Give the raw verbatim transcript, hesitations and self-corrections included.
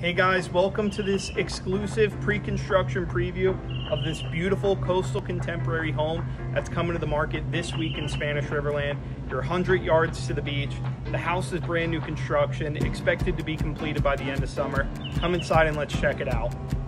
Hey guys, welcome to this exclusive pre-construction preview of this beautiful coastal contemporary home that's coming to the market this week in Spanish Riverland. You're one hundred yards to the beach. The house is brand new construction, expected to be completed by the end of summer. Come inside and let's check it out.